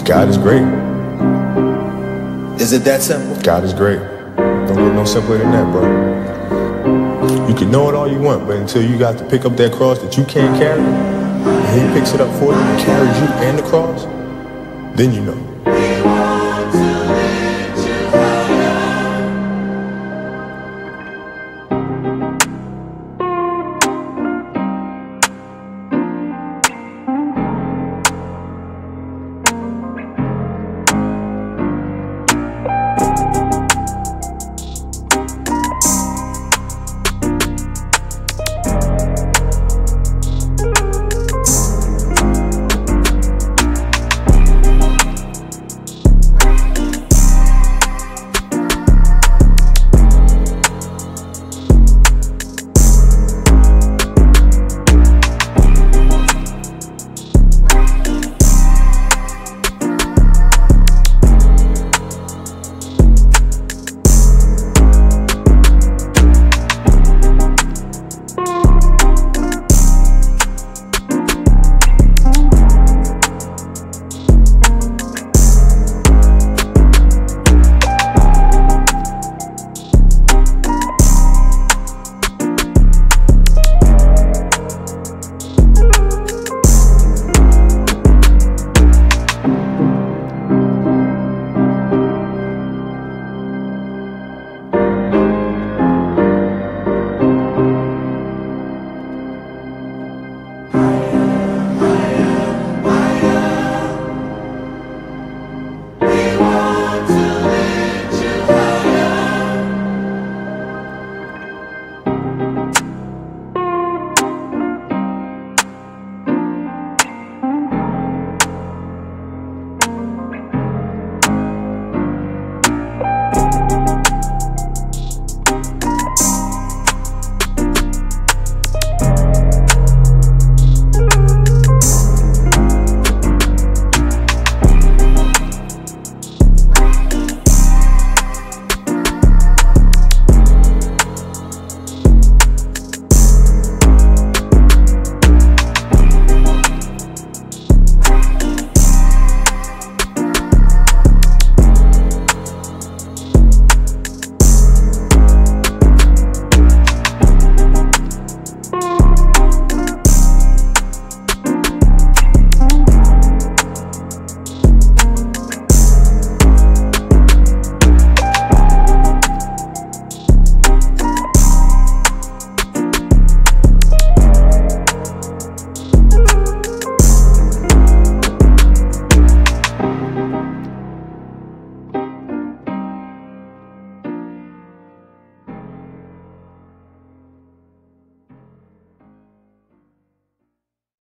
God is great. Is it that simple? God is great. Don't get no simpler than that, bro. You can know it all you want, but until you got to pick up that cross that you can't carry, and he picks it up for you and carries you and the cross, then you know.